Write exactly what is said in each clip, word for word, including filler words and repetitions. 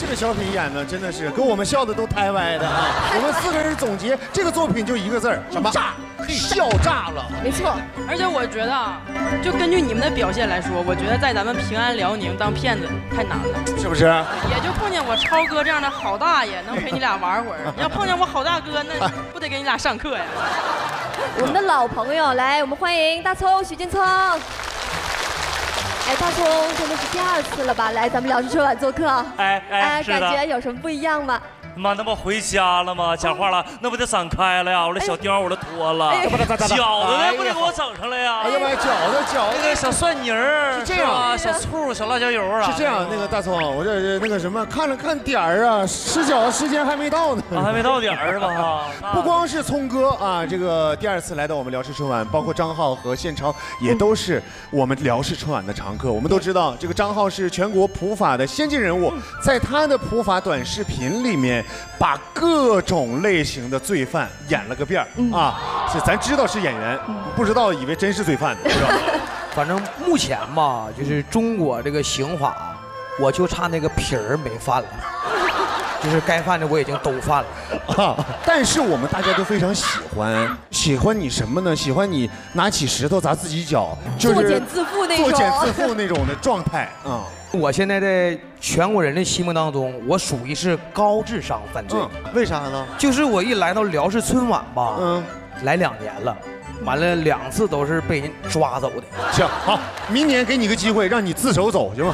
这个小品演的真的是给我们笑的都呆歪的啊！我们四个人总结这个作品就一个字儿，什么？炸，笑炸了。 没错。 而且我觉得啊，就根据你们的表现来说，我觉得在咱们平安辽宁当骗子太难了， 是不是？ 也就碰见我超哥这样的好大爷能陪你俩玩会儿，要碰见我好大哥，那不得给你俩上课呀？ 我们的老朋友，来，我们欢迎大葱许晋聪。哎，大葱真的是第二次了吧？来咱们辽视春晚做客。 哎哎， 感觉有什么不一样吗？ 妈，那不回家了吗？讲话了，那不得散开了呀！我这小貂我都脱了，饺子呢不得给我整上来呀！ 哎呀妈，饺子饺子， 那个小蒜泥儿是这样， 小醋、小辣椒油啊。 是这样，那个大葱，我这那个什么，看了看点儿啊，吃饺子时间还没到呢， 还没到点儿是吧？ 不光是聪哥啊，这个第二次来到我们辽视春晚，包括张浩和宪超也都是我们辽视春晚的常客。我们都知道，这个张浩是全国普法的先进人物，在他的普法短视频里面，把各种类型的罪犯演了个遍儿啊！是咱知道是演员，不知道以为真是罪犯呢，是吧？ 反正目前吧，就是中国这个刑法，我就差那个皮儿没犯了，就是该犯的我已经都犯了啊。但是我们大家都非常喜欢，喜欢你什么呢？喜欢你拿起石头砸自己脚，就是作茧自缚那种， 作茧自缚那种的状态啊。 我现在在全国人的心目当中，我属于是高智商犯罪。 嗯，为啥呢？ 就是我一来到辽视春晚吧， 嗯， 来两年了。完了两次都是被人抓走的。 行，好，明年给你个机会，让你自首走，行吗？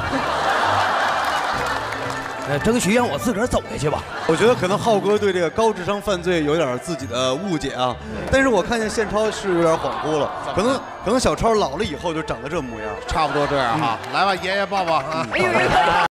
呃，争取让我自个儿走下去吧。 我觉得可能浩哥对这个高智商犯罪有点自己的误解啊，但是我看见宪超是有点恍惚了，可能可能小超老了以后就长得这模样， 差不多这样哈。来吧，爷爷抱抱啊！